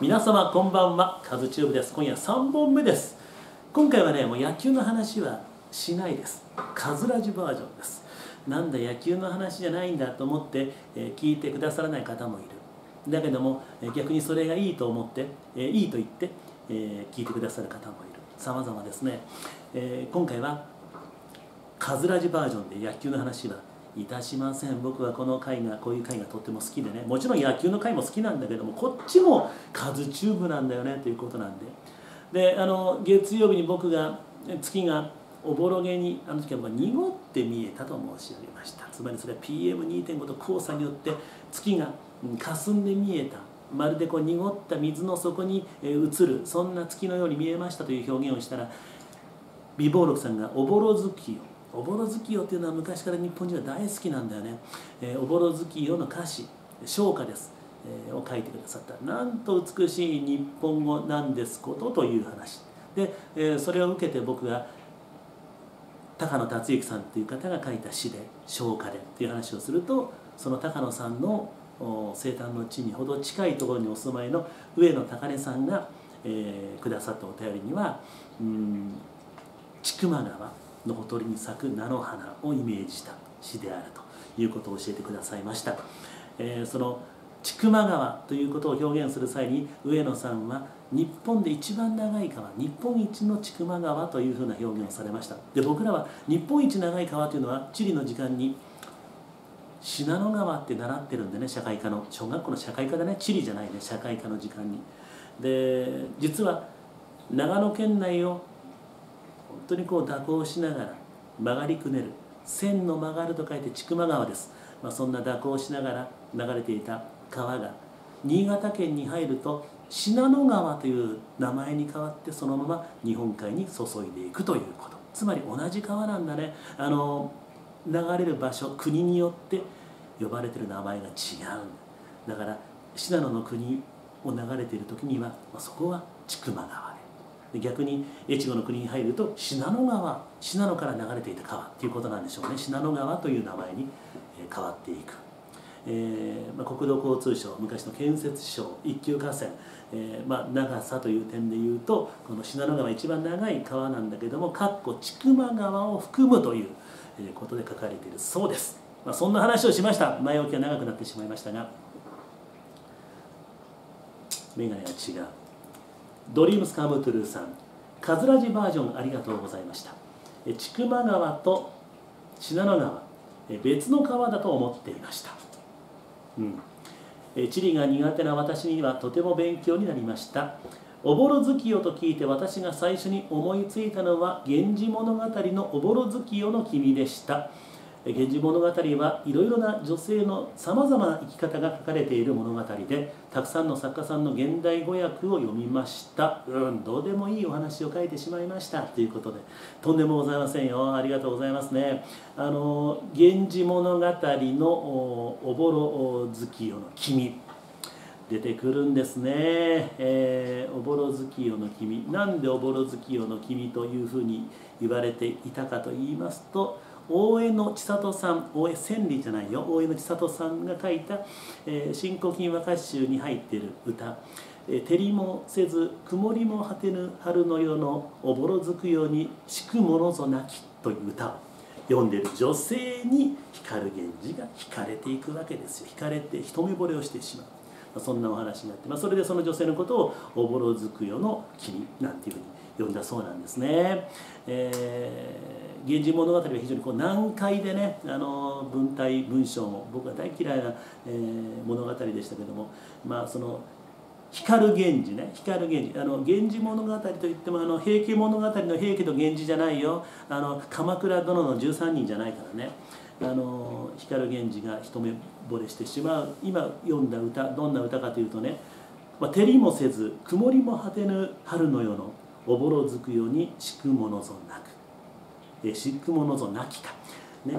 皆様こんばんは、カズチューブです。今夜3本目です。今回はね、もう野球の話はしないです。カズラジバージョンです。なんだ野球の話じゃないんだと思って、聞いてくださらない方もいる。だけども逆にそれがいいと思って、いいと言って、聞いてくださる方もいる。様々ですね。今回はカズラジバージョンで野球の話はいたしません。僕はこういう回がとっても好きでね、もちろん野球の回も好きなんだけども、こっちもカズチューブなんだよねということなんで、月曜日に僕が月がおぼろげにあの時は濁って見えたと申し上げました。つまりそれは PM2.5 と黄砂によって月が霞んで見えた、まるで濁った水の底に映る、そんな月のように見えましたという表現をしたら、美貌録さんがおぼろ月夜、おぼろ月夜というのは昔から日本人は大好きなんだよね。おぼろ月夜の歌詞、唱歌です、を書いてくださった。なんと美しい日本語なんですことという話で、それを受けて僕が高野達之さんという方が書いた詩で唱歌でという話をすると、その高野さんの生誕の地にほど近いところにお住まいの上野高根さんが、くださったお便りには、千曲川のほとりに咲く菜の花をイメージした詩であるということを教えてくださいました。その千曲川ということを表現する際に上野さんは日本で一番長い川、日本一の千曲川というふうな表現をされました。で、僕らは日本一長い川というのは地理の時間に信濃川って習ってるんでね、社会科の小学校の社会科だね、地理じゃないね、社会科の時間に。で、実は長野県内を本当に蛇行しながら曲がりくねる、線の曲がると書いて千曲川です。そんな蛇行しながら流れていた川が新潟県に入ると信濃川という名前に変わって、そのまま日本海に注いでいくということ。つまり同じ川なんだね。流れる場所、国によって呼ばれている名前が違うんだ。だから信濃の国を流れている時には、そこは千曲川で、逆に越後の国に入ると信濃川、信濃から流れていた川っていうことなんでしょうね。信濃川という名前に変わっていく。国土交通省、昔の建設省、一級河川、長さという点でいうとこの信濃川一番長い川なんだけども、千曲川を含むということで書かれているそうです。そんな話をしました。前置きは長くなってしまいましたが、メガネが違う。ドリームスカムトゥルーさん、カズラジバージョンありがとうございました。千曲川と信濃川、別の川だと思っていました。地理が苦手な私にはとても勉強になりました。おぼろ月夜と聞いて私が最初に思いついたのは源氏物語のおぼろ月夜の君でした。源氏物語はいろいろな女性のさまざまな生き方が書かれている物語で、たくさんの作家さんの現代語訳を読みました。どうでもいいお話を書いてしまいましたということで、とんでもございませんよ。ありがとうございますね。源氏物語のおぼろ月夜の君出てくるんですね。おぼろ月夜の君、なんでおぼろ月夜の君というふうに言われていたかと言いますと、大江千里さん、大江千里じゃないよ、大江千里さんが書いた「新古今和歌集」に入っている歌「照りもせず曇りも果てぬ春の夜のおぼろ月夜にしくものぞなき」という歌を読んでいる女性に光源氏が惹かれていくわけですよ。惹かれて一目惚れをしてしまう、そんなお話があって、それでその女性のことを「おぼろ月夜の君」なんていうふうに呼んだそうなんですね。源氏物語は非常に難解でね、文体文章も僕は大嫌いな、物語でしたけども、その光源氏ね、光源氏、源氏物語といっても平家物語の平家と源氏じゃないよ。鎌倉殿の13人じゃないからね。光源氏が一目惚れしてしまう。今読んだ歌、どんな歌かというとね「照りもせず曇りも果てぬ春の夜のおぼろ月夜にしくものぞなく」しくものぞなきか、ね、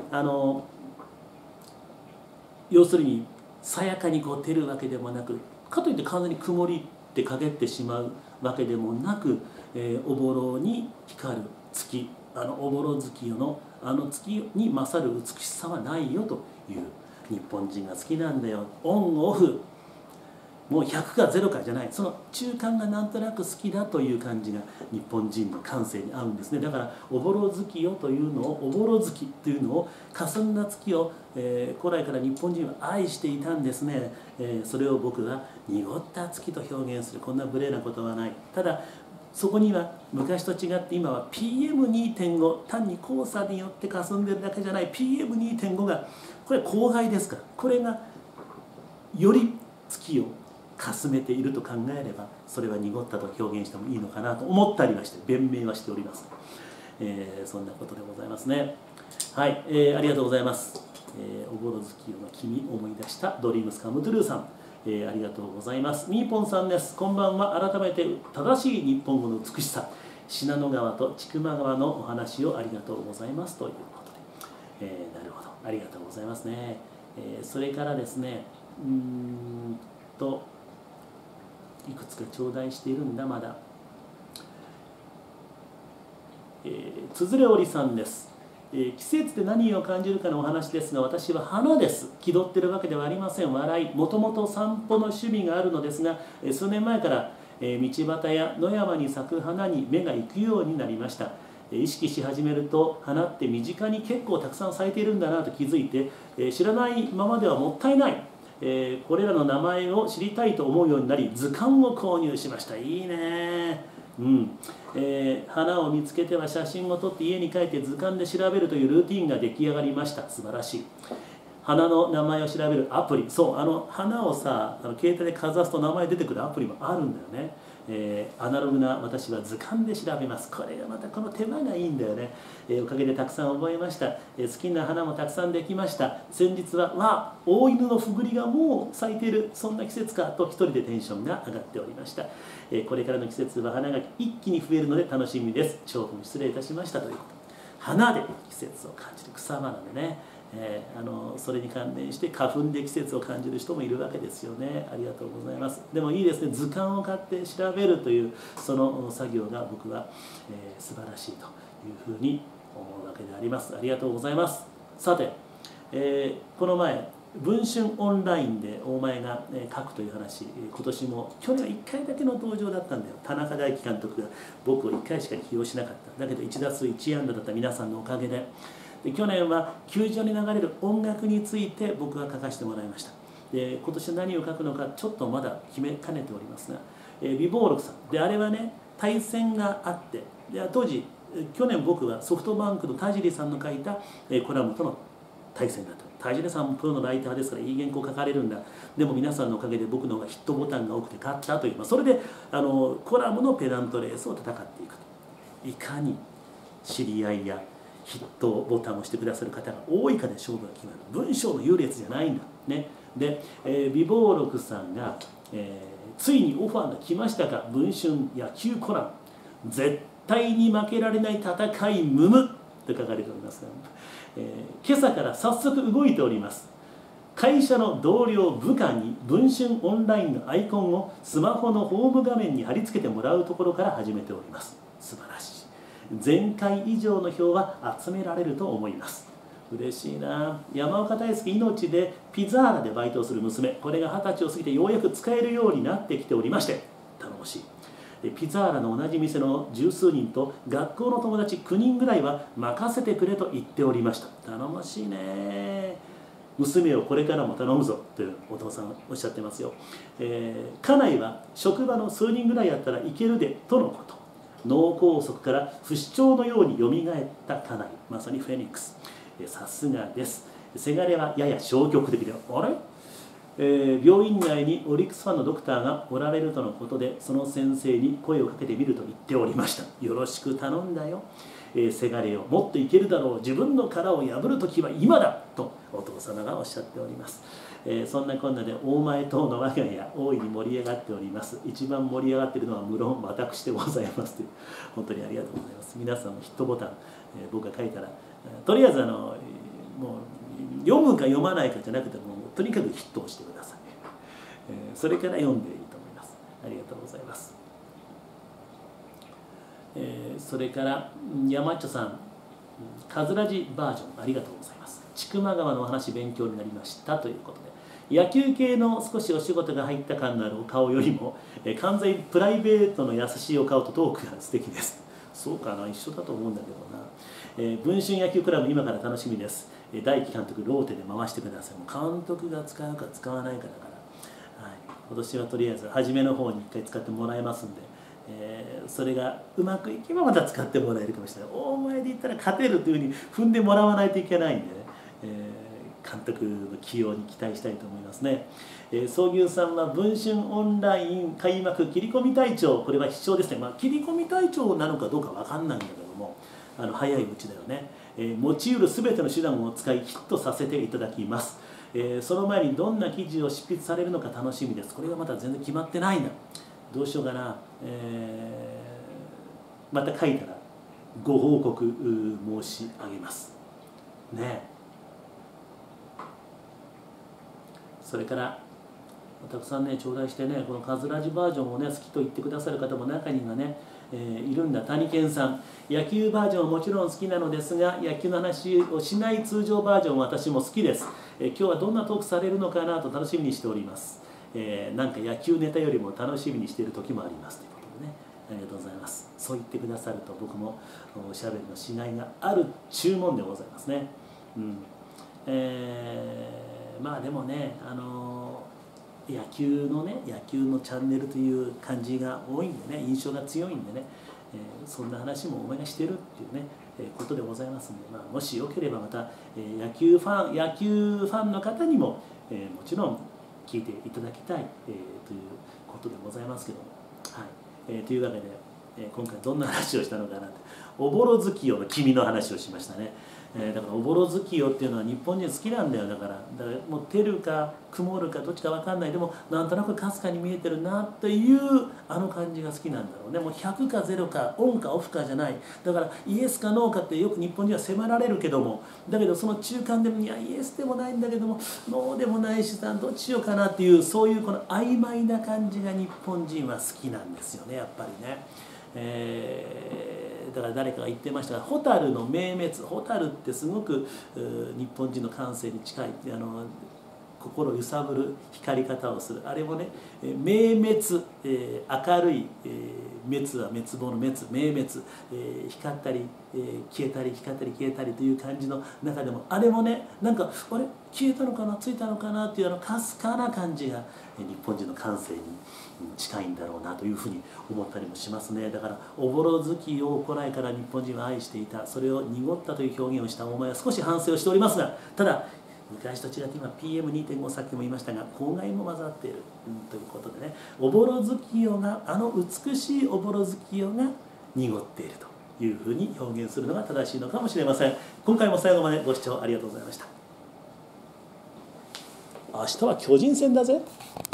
要するにさやかに照るわけでもなく、かといって完全に曇りって陰ってしまうわけでもなく、おぼろに光る月、おぼろ月夜の月に勝る美しさはないよという、日本人が好きなんだよ。オンオフもう100か0かじゃない、その中間がなんとなく好きだという感じが日本人の感性に合うんですね。だからおぼろ月よというのを、おぼろ月というのを、霞んだ月を、古来から日本人は愛していたんですね。それを僕は濁った月と表現する、こんな無礼なことはない。ただそこには昔と違って今は PM2.5、単に黄砂によって霞んでるだけじゃない PM2.5 が、これは公害ですから、これがより月をかすめていると考えれば、それは濁ったと表現してもいいのかなと思ったりはして、弁明はしております。そんなことでございますね。はい、ありがとうございます。おぼろ月夜の君思い出したドリームスカムトゥルーさん、ありがとうございます。みーぽんさんです。こんばんは。改めて正しい日本語の美しさ、信濃川と千曲川のお話をありがとうございますということで、なるほど、ありがとうございますね。それからですね、いくつか頂戴しているんだまだ。つづれおりさんです。季節で何を感じるかのお話ですが、私は花です。気取ってるわけではありません。笑い。もともと散歩の趣味があるのですが、数年前から道端や野山に咲く花に目が行くようになりました。意識し始めると、花って身近に結構たくさん咲いているんだなと気づいて、知らないままではもったいない。これらの名前を知りたいと思うようになり、図鑑を購入しました。いいね。花を見つけては写真を撮って家に帰って図鑑で調べるというルーティンが出来上がりました。素晴らしい。花の名前を調べるアプリ、そう、花をさ、携帯でかざすと名前出てくるアプリもあるんだよね。アナログな私は図鑑で調べます。これがまたこの手間がいいんだよね。おかげでたくさん覚えました。好きな花もたくさんできました。先日は大犬のふぐりがもう咲いている、そんな季節かと一人でテンションが上がっておりました。これからの季節は花が一気に増えるので楽しみです。長文失礼いたしましたということ。花で季節を感じる、草花でね、それに関連して花粉で季節を感じる人もいるわけですよね。ありがとうございます。でもいいですね、図鑑を買って調べるというその作業が僕は、素晴らしいというふうに思うわけであります。ありがとうございます。さて、この前文春オンラインで大前が書くという話、今年も去年は1回だけの登場だったんだよ。田中大樹監督が僕を1回しか起用しなかった。だけど1打数1安打だった皆さんのおかげで、去年は球場に流れる音楽について僕が書かせてもらいました。で今年何を書くのかちょっとまだ決めかねておりますが、美貌録さんで、あれはね対戦があって、で当時去年僕はソフトバンクの田尻さんの書いたコラムとの対戦だった。田尻さんもプロのライターですからいい原稿書かれるんだ。でも皆さんのおかげで僕の方がヒットボタンが多くて勝ったという、それでコラムのペナントレースを戦っていくと。いかに知り合いやヒットボタンを押してくださる方が多いかで勝負が決まる。文章の優劣じゃないんだね。で、美貌録さんが、ついにオファーが来ましたか、文春野球コラム絶対に負けられない戦いむむと書かれておりますが、今朝から早速動いております。会社の同僚部下に文春オンラインのアイコンをスマホのホーム画面に貼り付けてもらうところから始めております。素晴らしい。前回以上の票は集められると思います。嬉しいな。山岡大輔命でピザーラでバイトをする娘、これが20歳を過ぎてようやく使えるようになってきておりまして、頼もしい。ピザーラの同じ店の十数人と学校の友達9人ぐらいは任せてくれと言っておりました。頼もしいね。娘をこれからも頼むぞというお父さんおっしゃってますよ。家内は職場の数人ぐらいやったらいけるでとのこと。脳梗塞から不死鳥のようによみがえった家内、まさにフェニックス。さすがです。せがれはやや消極的で、あれ、病院内にオリックスファンのドクターがおられるとのことで、その先生に声をかけてみると言っておりました。よろしく頼んだよ。せがれよ、もっといけるだろう、自分の殻を破る時は今だとお父様がおっしゃっております。そんなこんなで大前島の我が家大いに盛り上がっております。一番盛り上がっているのは無論私でございますという、本当にありがとうございます。皆さんもヒットボタン、僕が書いたらとりあえずもう読むか読まないかじゃなくてもとにかくヒットをしてください。それから読んでいいと思います。ありがとうございます。それから山町さん、カズラジバージョンありがとうございます。千曲川のお話勉強になりましたということで、 野球系の少しお仕事が入った感のあるお顔よりも、完全にプライベートの優しいお顔とトークが素敵です。そうかな、一緒だと思うんだけどな。文春野球クラブ今から楽しみです。大輝監督ローテで回してください。もう監督が使うか使わないかだから、はい、今年はとりあえず初めの方に1回使ってもらえますんで、それがうまくいけばまた使ってもらえるかもしれない。大前で言ったら勝てるというふうに踏んでもらわないといけないんでね、監督の起用に期待したいと思いますね。宗牛さんは文春オンライン開幕切り込み隊長、これは必勝ですね。切り込み隊長なのかどうか分かんないんだけども、早いうちだよね。持ち得る全ての手段を使いヒットさせていただきます。その前にどんな記事を執筆されるのか楽しみです。これがまだ全然決まってないんだ。どうしようかな。また書いたらご報告申し上げますね。それからたくさんね頂戴してね、このカズラジバージョンをね好きと言ってくださる方も中にはね、いるんだ。谷健さん、野球バージョンはもちろん好きなのですが、野球の話をしない通常バージョンは私も好きです。今日はどんなトークされるのかなと楽しみにしております。なんか野球ネタよりも楽しみにしている時もありますということでね、ありがとうございます。そう言ってくださると僕もおしゃべりのしがいがある注文でございますね。まあでもね、野球のチャンネルという感じが多いんでね、印象が強いんでね、そんな話もお前がしてるっていうね、ことでございますんで、もしよければまた、野球ファンの方にも、もちろん聞いていただきたい、ということでございますけども、はい、というわけで、今回どんな話をしたのかなって、おぼろ月夜の君の話をしましたね。だからおぼろ月夜っていうのは日本人好きなんだよ。だからもう照るか曇るかどっちか分かんない、でもなんとなくかすかに見えてるなという感じが好きなんだろうね。もう100か0かオンかオフかじゃない。だからイエスかノーかってよく日本人は迫られるけども、だけどその中間でもいやイエスでもないんだけどもノーでもないしさ、どっちしようかなっていう、そういうこの曖昧な感じが日本人は好きなんですよね、やっぱりね。だから誰かが言ってましたが、蛍の明滅、蛍ってすごく日本人の感性に近い、心揺さぶる光り方をする。あれもね、明滅、明るい、滅は滅亡の滅、明滅、光ったり、消えたり光ったり消えたりという感じの中でも、あれもね、なんかあれ消えたのかなついたのかなっていうかすかな感じが日本人の感性に近いんだろうなというふうに思ったりもしますね。だからおぼろ月を古来から日本人は愛していた、それを濁ったという表現をしたお前は少し反省をしておりますが、ただ昔と違って今 PM2.5 さっきも言いましたが公害も混ざっている、ということでね、おぼろ月夜が美しいおぼろ月夜が濁っているというふうに表現するのが正しいのかもしれません。今回も最後までご視聴ありがとうございました。明日は巨人戦だぜ。